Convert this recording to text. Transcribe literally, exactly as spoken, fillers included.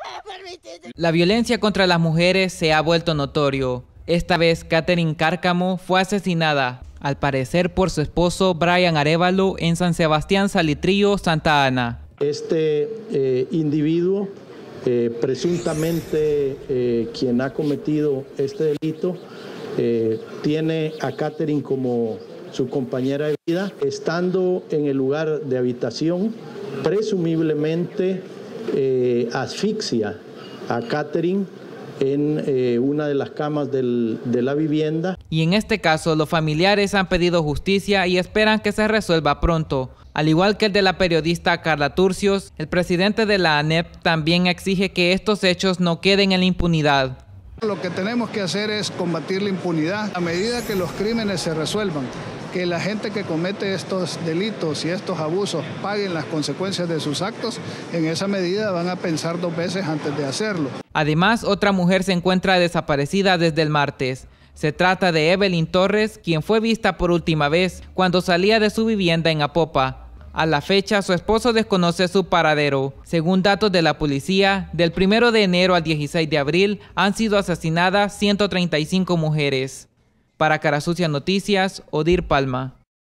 La violencia contra las mujeres se ha vuelto notorio. Esta vez, Catherine Cárcamo fue asesinada, al parecer por su esposo Brian Arévalo, en San Sebastián Salitrillo, Santa Ana. Este eh, individuo, eh, presuntamente eh, quien ha cometido este delito, eh, tiene a Catherine como su compañera de vida. Estando en el lugar de habitación, presumiblemente eh, asfixia a Catherine en eh, una de las camas del, de la vivienda. Y en este caso, los familiares han pedido justicia y esperan que se resuelva pronto. Al igual que el de la periodista Carla Turcios, el presidente de la ANEP también exige que estos hechos no queden en la impunidad. Lo que tenemos que hacer es combatir la impunidad a medida que los crímenes se resuelvan, que la gente que comete estos delitos y estos abusos paguen las consecuencias de sus actos. En esa medida van a pensar dos veces antes de hacerlo. Además, otra mujer se encuentra desaparecida desde el martes. Se trata de Evelyn Torres, quien fue vista por última vez cuando salía de su vivienda en Apopa. A la fecha, su esposo desconoce su paradero. Según datos de la policía, del primero de enero al dieciséis de abril han sido asesinadas ciento treinta y cinco mujeres. Para Cara Sucia Noticias, Odir Palma.